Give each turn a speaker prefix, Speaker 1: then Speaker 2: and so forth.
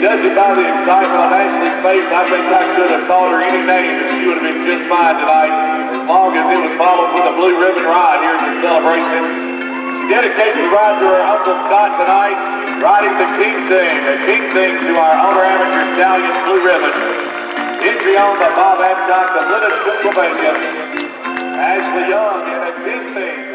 Speaker 1: Judging by the excitement on Ashley's face, I think I could have called her any name and she would have been just fine tonight, as long as it was followed with a blue ribbon ride here at the celebration. She dedicates the ride to her Uncle Scott tonight, riding the King Thing to our owner amateur stallion blue ribbon. Entry owned by Bob Adcock of Lennox, Pennsylvania. Ashley Young in a King Thing.